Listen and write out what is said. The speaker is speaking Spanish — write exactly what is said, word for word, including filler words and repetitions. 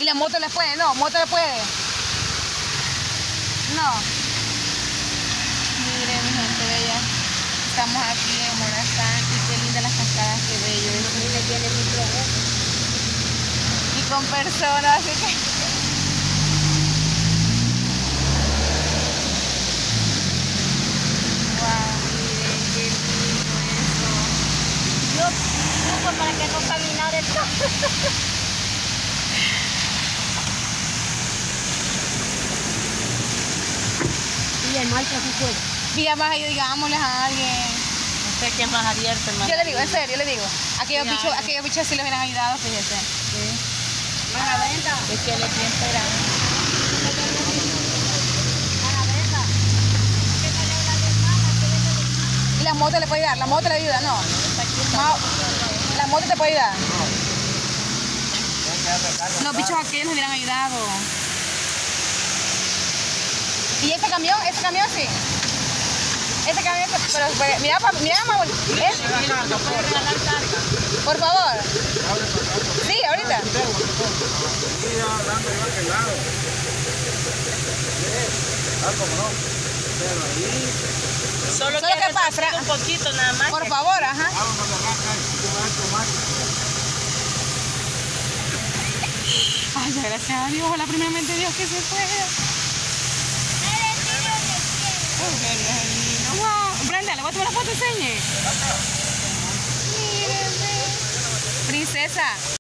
Y la moto le puede, no, moto le puede. No. Miren, mi gente bella. Estamos aquí en Morazán y qué lindas las cascadas, qué bello. Miren, tiene micrófono. Y con personas, así que... Wow, miren, qué lindo eso. Yo supo para que no caminara el campo. Y el mal que se fue. Pida más ahí, digámosles a alguien. No sé qué es más abierto, hermano. Yo le digo, en serio, yo le digo. Aquellos Sí, bichos, alguien. aquellos bichos sí los hubieran ayudado, fíjese. Sí. A la venta. Es que él es bien esperado. A la venta. ¿Qué tal le habla de hermana? ¿Qué le habla de hermana? Y la moto le puede ayudar, la moto le ayuda, no. Ma- La moto te puede ayudar. Los bichos aquellos nos hubieran ayudado. ¿Y ese camión? ¿Ese camión sí? Ese camión, pero pues, mira, pa- mira, mamá, ¿eh? Por favor. Sí, ahorita. Solo, Solo que pasa. un poquito nada más. Por favor, ajá. Ay, ya, gracias a Dios, ojalá primeramente Dios que se pueda. Wow. Brenda, le voy a tomar una foto, enseñe. Mírenme. Princesa.